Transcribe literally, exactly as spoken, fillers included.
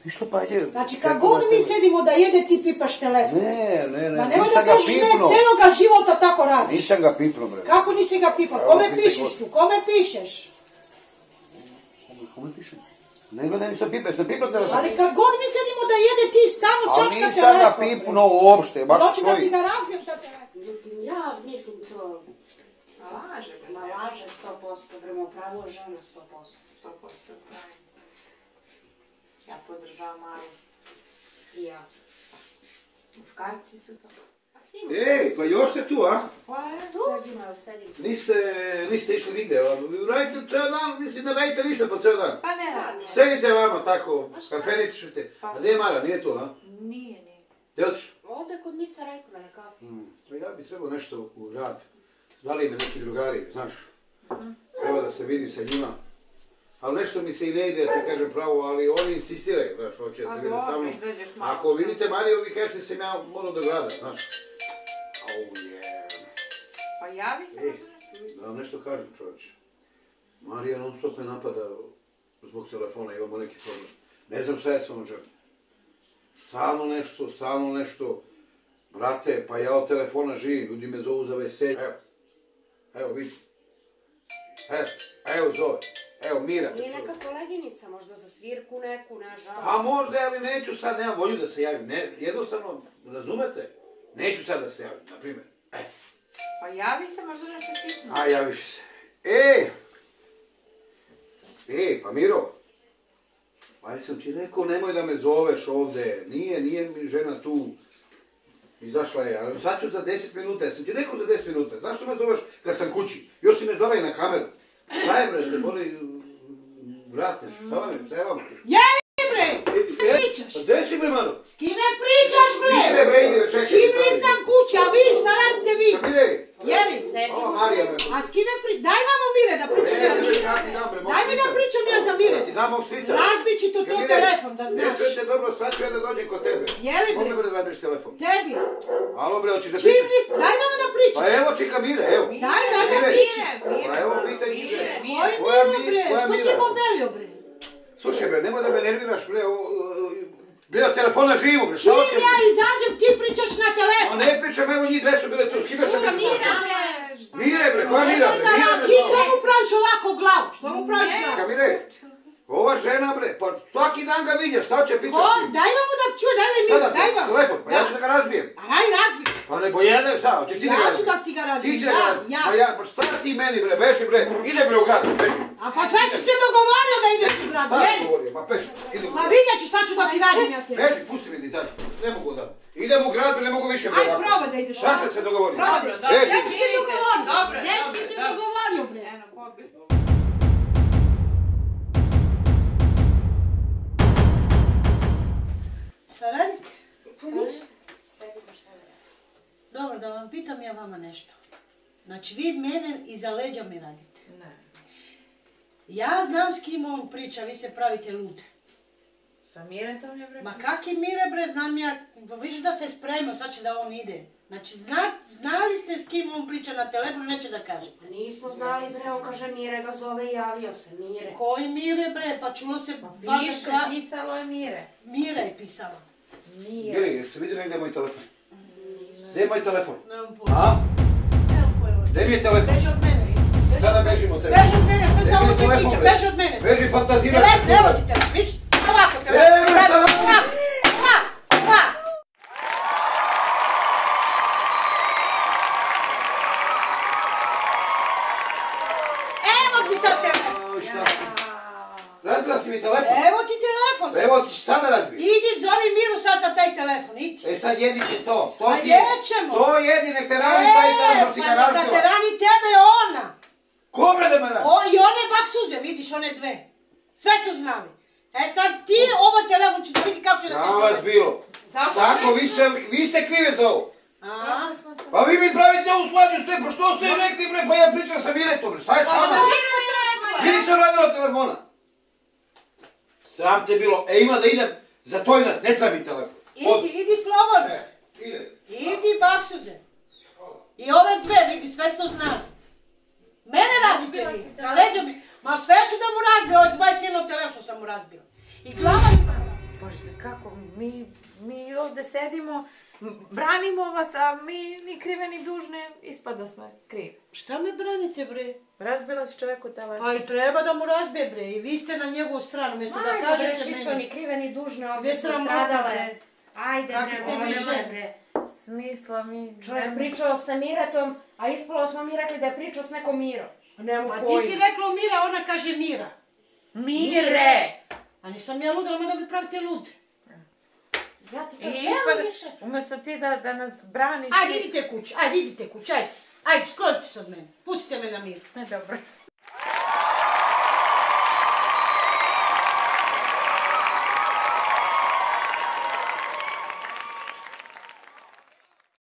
Išto pa je... Znači, kad god mi sedimo da jede, ti pipaš telefon. Ne, ne, ne, Ma nemoj da nisam ga kažeš ne, pipnuo. celoga života tako radiš. Nisam ga pipnuo, bre. Kako nisi ga pipao? Evo, Kome pitaj pišeš gost. tu? Kome pišeš? Kome pišem? Ne gledaj, nisam pipao, sam pipao telefon. Ali kad god mi sedimo da jede, ti stalno Ali čačka nisam ga telefon. pipnuo uopšte, bak Hoću da ti stoji. ga razbijem sa telefon. Ja mislim to... Laže, Ma laže sto posto, prema pravu žena sto posto. sto posto pravi. Ja podržavam Mariju. I ja. Muškarci su to. Ej, pa još ste tu, a? Pa je, Sedimo, evo sedim. Niste, niste išli nigde, a? Radite ceo dan, mislim ne radite ništa po ceo dan. pa ne radi. Sedite vama tako, kafeničite. A gdje je Mara, nije tu, a? Nije, nije. Gdje otiš? Ovdje kod Mica Rajkova na kafi. Pa ja bi trebao nešto u rad. Zvali me neki drugari, znaš. Treba da se vidim sa njima. Ali nešto mi se i ne ide, da ti kažem pravo, ali oni insistiraju, znaš, hoće da se vide sa mnom. izađeš malo. Ako vidite Mariju, vi kažete da sam ja morao do grada, znaš. Au je. Pa javi se Ej, možda nešto. da vam nešto kažem, čovječe. Marija non stop me napada zbog telefona, imamo neki problem. Ne znam šta je s ovom ženom. Stalno nešto, stalno nešto. Brate, pa ja od telefona živim, ljudi me zovu za veselje. Evo, evo vidi. Evo, evo zove. Evo, Mira. te Nije čuje. neka koleginica, možda za svirku neku, ne žao. Pa možda, ali neću sad, nemam volju da se javim. Ne, jednostavno, razumete? Neću sad da se javim, na primjer. E, Pa javi se možda nešto hitno. a javiš se. E! E, pa Miro. Pa jesam ti rekao, nemoj da me zoveš ovde. Nije, nije mi žena tu. Izašla je, ali sad ću za deset minuta. Jesam ti rekao za deset minuta. Zašto me zoveš kad sam kući? Još si me zvala i na kameru. Šta je bre, te boli vratneš? Šta vam je, šta je vam? Jevi bre! E, e, Pričaš? Pa gde si bre, Maro? S kime pričaš bre? Ide bre, ide, čekaj. Čim nisam kuća, a vi šta radite vi? Kamire, Jeli? ova Marija me... A s kime pričaš? Daj vamo Mire da pričam ja Ne, Mire. ja ti dam bre, mog Daj mi da strica. pričam ja za Mire. Ja ti dam mog strica. Razbit ću to to Kamire, telefon, da znaš. Ne čujete dobro, sad ću ja da dođem kod tebe. Jeli bre? Kome bre da razbiš telefon? Tebi. Alo bre, hoćeš da Čim pričaš? nis... Daj vamo da pričam. Pa evo čika Mire, evo. Daj, daj da Mire. pričam. Pa evo pitaj njih bre. Koji Koja Miro mi- bre? koja Što si Mira? pobelio bre? Slušaj bre, nemoj da me nerviraš bre, o, o, o, bre, od telefona živo bre, šta Čim hoćeš? ja izađem, ti pričaš na Ma telefon. ne pričam, evo njih dve su bile tu, s kime sam Druga pričao? Mira, bre. Mire bre, koja Mira Nemoj bre? da Mira radi- bre, I što mu praviš ovako glavu? Što mu praviš Ne. glavu? Kamire, ova žena bre, pa svaki dan ga vidiš, šta će Ko? pričati? Daj vamo da čuje, daj mi Šta Miro, da daj ti, vamo. telefon, pa ja ću da ga razbijem. A daj razbi. Pa ne bojene, šta, hoćeš ti da ga Ja ću razbijem? da ti ga Ti razbijem, će da ga ja, razbijem. ja. Ma ja, pa šta ti meni bre, beži bre, ide bre u grad, beži. A pa šta si se dogovorio da ideš u grad, Šta jeli? govorio, pa beži, idem u Ma grad. vidjet ćeš šta ću da ti radim ja tebi. Beži, pusti me da izađi, ne mogu da. Idem u grad, bre, ne mogu više bre. Aj, ovako. probaj da ideš. Šta se se dogovorio? Probaj. Dobro, dobro. Beži. Ja si se dogovorio. Dobro, Ja dobro, si se dobro. dogovorio bre. Eno, pobjeg. Šta radite? Pa ništa. Sedimo šta da radi. Dobro, da vam pitam ja vama nešto. Znači vi mene iza leđa mi radite. Ne. Ja znam s kim on priča, vi se pravite lute. Sa Miretom je bre. Ma kak je Mire bre, znam ja, pa vidiš da se spremio, sad će da on ide. Znači zna, znali ste s kim on priča na telefon, neće da kaže. Pa nismo znali, bre, on kaže Mire ga zove i javio se, Mire. Koji Mire bre, pa čulo se bar Piše, neka... pisalo je Mire. Mira je pisala. Nije. Miri, jeste vidjeli gdje je moj telefon? Gdje je moj telefon? Nemam pojma. A? Nemam pojma. Gdje mi je telefon? Beži od mene. Beži Kada od mene. bežimo od tebe? Beži od mene, sve Gdje samo mi je ti telefon, pričam, bre? beži od mene. Beži, fantaziraj. Telefon, evo ti telefon, vidiš? Ovako telefon. E, bre, šta da- Ovako, ovako, ovako. Evo ti sad telefon. A, šta? Razbila si mi telefon? Evo ti telefon sad. Evo ti ću sada razbiti. Idi, zove Miru sad sa taj telefon, idi. E sad jedite to. To A ti jećemo. To jedi, nek te rani taj telefon si pa ga neka te razbila. rani tebe ona. Ko bre da me rani? O, i one baksuze, vidiš, one dve. Sve su znali. E sad ti ovo telefon ću da vidi kako će da Znam vas bilo. Zašto Tako, ne vi ste, vi ste krive za ovo. A? Pa vi mi pravite ovu sladnju sve, pa što ste rekli bre, pa ja pričam sa Miretom bre, šta je s vama? Vi niste radila telefona. Sram te bilo, e ima da idem za toilet, ne treba mi telefon. Idi, idi slobodno. E, ide. Idi baksuze. I ove dve, vidi, sve su znali. Mene radite vi, za leđa mi. Ma sve ću da mu razbio, ovaj dvadeset jedan telefon sam mu razbio. I glava mi... Bože, kako, mi, mi ovde sedimo, branimo vas, a mi ni krive ni dužne, ispada smo krivi. Šta me branite, bre? Razbila si čoveku telefon. Pa i treba da mu razbije, bre. I vi ste na njegovu stranu, mjesto da Ajde, kažete bre, meni. Šico, ni krive ni dužne, ovdje Gdje smo sramota, stradale. bre? Ajde, Kako bre, ste ovo vi nema, žene? bre. Smisla mi... Čovjek pričao s Miratom, a ispalo smo mi rekli da je pričao s nekom Mirom. Nemo Pa ti pojma. si rekla Mira, ona kaže Mira. Mire! A nisam ja luda, nema da mi pravite lude. Ja ti I kažem, ispada, evo više. umjesto ti da, da nas braniš... Ajde, idite kući, ajde, idite kući, ajde. Ajde, sklonite se od mene. Pustite me na mir. Ne, dobro.